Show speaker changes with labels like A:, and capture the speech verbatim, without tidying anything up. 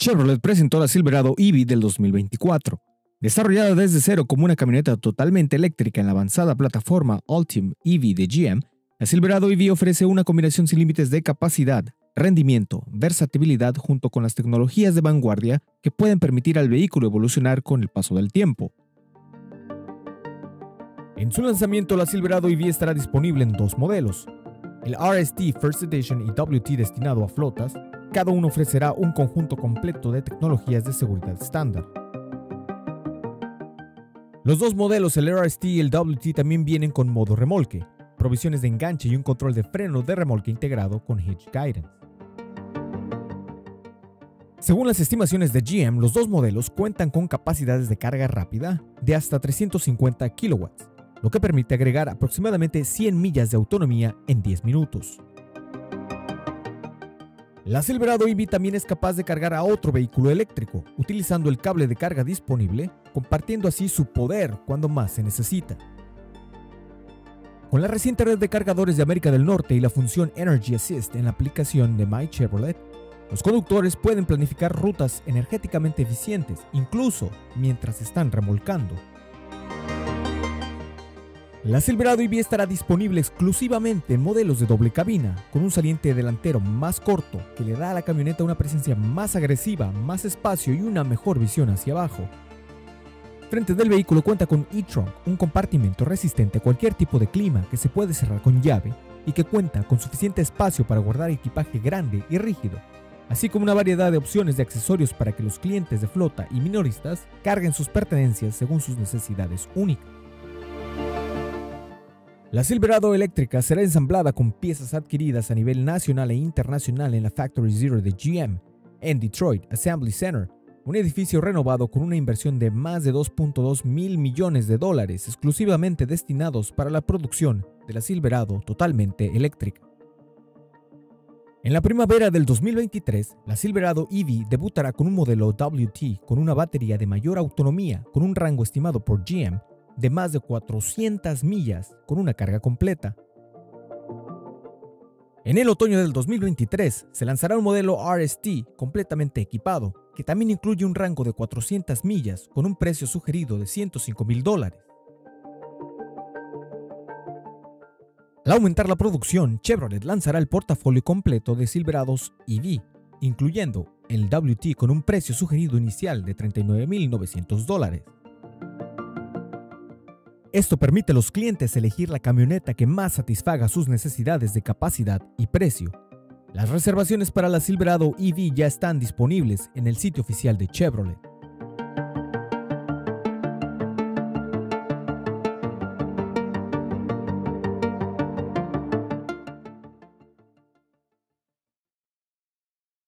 A: Chevrolet presentó la Silverado E V del dos mil veinticuatro. Desarrollada desde cero como una camioneta totalmente eléctrica en la avanzada plataforma Ultium E V de G M, la Silverado E V ofrece una combinación sin límites de capacidad, rendimiento, versatilidad junto con las tecnologías de vanguardia que pueden permitir al vehículo evolucionar con el paso del tiempo. En su lanzamiento, la Silverado E V estará disponible en dos modelos, el R S T First Edition y W T destinado a flotas. Cada uno ofrecerá un conjunto completo de tecnologías de seguridad estándar. Los dos modelos, el R S T y el W T, también vienen con modo remolque, provisiones de enganche y un control de freno de remolque integrado con Hitch Guidance. Según las estimaciones de G M, los dos modelos cuentan con capacidades de carga rápida de hasta trescientos cincuenta kilowatts, lo que permite agregar aproximadamente cien millas de autonomía en diez minutos. La Silverado E V también es capaz de cargar a otro vehículo eléctrico, utilizando el cable de carga disponible, compartiendo así su poder cuando más se necesita. Con la reciente red de cargadores de América del Norte y la función Energy Assist en la aplicación de My Chevrolet, los conductores pueden planificar rutas energéticamente eficientes, incluso mientras están remolcando. La Silverado E V estará disponible exclusivamente en modelos de doble cabina, con un saliente delantero más corto que le da a la camioneta una presencia más agresiva, más espacio y una mejor visión hacia abajo. Frente del vehículo cuenta con e-trunk, un compartimento resistente a cualquier tipo de clima que se puede cerrar con llave y que cuenta con suficiente espacio para guardar equipaje grande y rígido, así como una variedad de opciones de accesorios para que los clientes de flota y minoristas carguen sus pertenencias según sus necesidades únicas. La Silverado eléctrica será ensamblada con piezas adquiridas a nivel nacional e internacional en la Factory Zero de G M en Detroit Assembly Center, un edificio renovado con una inversión de más de dos punto dos mil millones de dólares exclusivamente destinados para la producción de la Silverado totalmente eléctrica. En la primavera del dos mil veintitrés, la Silverado E V debutará con un modelo W T con una batería de mayor autonomía con un rango estimado por G M de más de cuatrocientas millas con una carga completa. En el otoño del dos mil veintitrés se lanzará un modelo R S T completamente equipado, que también incluye un rango de cuatrocientas millas con un precio sugerido de ciento cinco mil dólares. Al aumentar la producción, Chevrolet lanzará el portafolio completo de Silverados E V, incluyendo el W T con un precio sugerido inicial de treinta y nueve mil novecientos dólares. Esto permite a los clientes elegir la camioneta que más satisfaga sus necesidades de capacidad y precio. Las reservaciones para la Silverado E V ya están disponibles en el sitio oficial de Chevrolet.